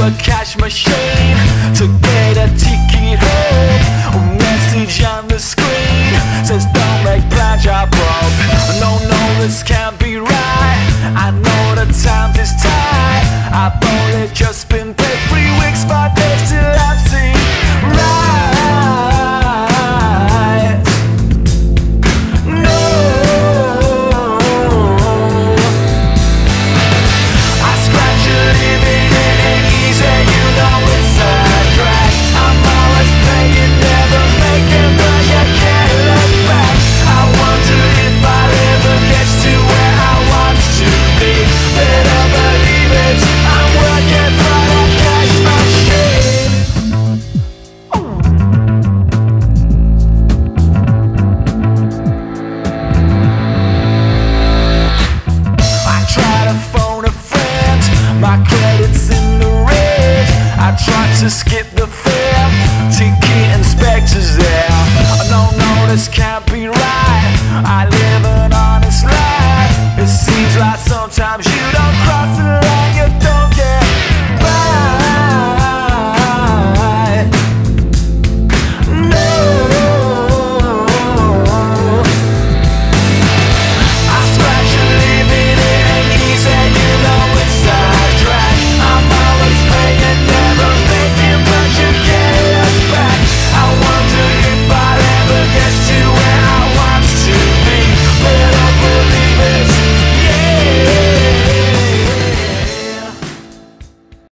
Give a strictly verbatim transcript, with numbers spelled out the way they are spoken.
a cash machine to get a ticket home. A message on the screen says don't make plans, you're broke. No, no, this can't be right. I know the time is tight. I bought it just